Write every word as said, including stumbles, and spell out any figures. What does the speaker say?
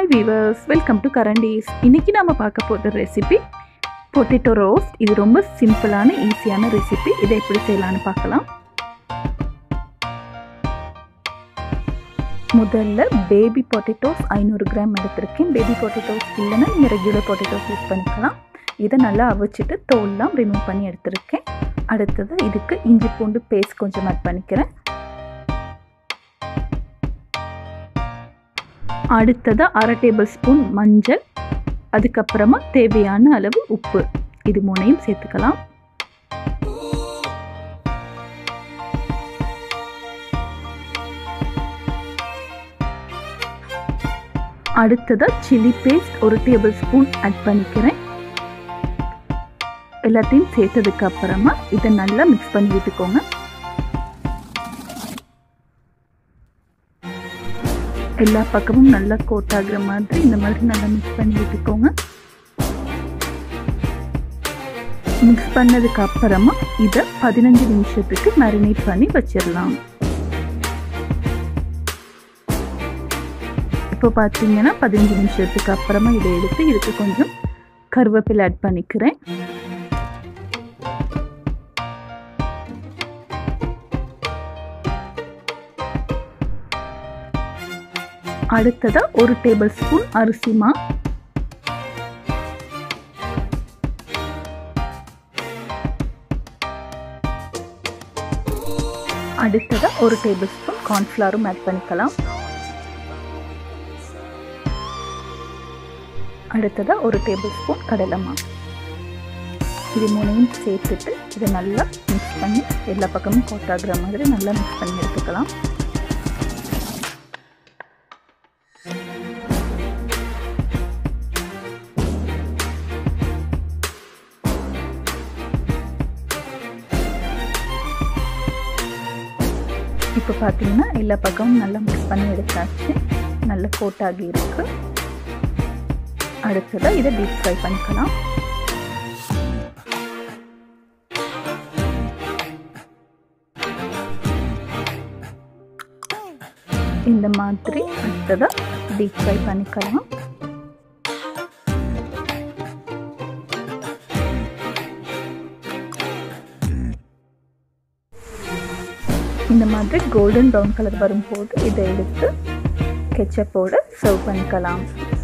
viewers, welcome to Karan-Dees. இன்னைக்கு நாம பார்க்க போற ரெசிபி potato roast. இது ரொம்ப சிம்பிளான ஈஸியான ரெசிபி. இதை எப்படி செய்யலாம்னு பார்க்கலாம். முதல்ல பேபி potatoes ஐநூறு கிராம் எடுத்துர்க்கேன். பேபி potatoes இல்லனா நீங்க ரெகுலர் potatoes யூஸ் பண்ணிக்கலாம். இத நல்லா அவிச்சிட்டு தோல்லாம் ரிமூவ் பண்ணி எடுத்துர்க்கேன். அடுத்து இதுக்கு இஞ்சி பூண்டு பேஸ்ட் கொஞ்சம் ஆட் பண்ணிக்கிறேன். அடுத்தது அரை டேபிள் ஸ்பூன் மஞ்சள், அதுக்கப்புறமா தேவையான அளவு உப்பு, இது மூணையும் சேர்த்துக்கலாம். அடுத்தது சில்லி பேஸ்ட் ஒரு டேபிள் ஸ்பூன் ஆட் பண்ணிக்கிறேன். எல்லாத்தையும் சேர்த்ததுக்கு அப்புறமா இதை நல்லா மிக்ஸ் பண்ணி விட்டுக்கோங்க. எல்லா பக்கமும் நல்லா கோட் ஆகுற மாதிரி இந்த மாதிரி நல்லா மிக்ஸ் பண்ணி விட்டுக்கோங்க. மிக்ஸ் பண்ணதுக்கு அப்புறமா இதை பதினஞ்சு நிமிஷத்துக்கு மேரினேட் பண்ணி வச்சிடலாம். இப்போ பார்த்தீங்கன்னா பதினஞ்சு நிமிஷத்துக்கு அப்புறமா இதை எடுத்து இதுக்கு கொஞ்சம் கருவேப்பிலை ஆட் பண்ணிக்கிறேன். அடுத்ததா ஒரு டேபிள் ஸ்பூன் அரிசி மா, அடுத்ததா ஒரு டேபிள் ஸ்பூன் கார்ன்ஃப்ளவரும் ஆட் பண்ணிக்கலாம். அடுத்ததா ஒரு டேபிள் ஸ்பூன் கடலை மா, இது மூணையும் சேர்த்துட்டு இதை நல்லா மிக்ஸ் பண்ணி எல்லா பக்கமும் கோட் ஆகுற மாதிரி நல்லா மிக்ஸ் பண்ணி எடுத்துக்கலாம். இப்போ பார்த்தீங்கன்னா எல்லா பக்கமும் நல்லா மிக்ஸ் பண்ணி எடுத்தாச்சு, நல்ல கோட் ஆகி இருக்கு. அடுத்ததாக இதை டீப் ஃப்ரை பண்ணிக்கலாம். இந்த மாதிரி அடுத்ததாக டீப் ஃப்ரை பண்ணிக்கலாம். இந்த மாதிரி கோல்டன் ப்ரௌன் கலர் வரும்போது இதை எடுத்து கெச்சப்போடு சர்வ் பண்ணிக்கலாம்.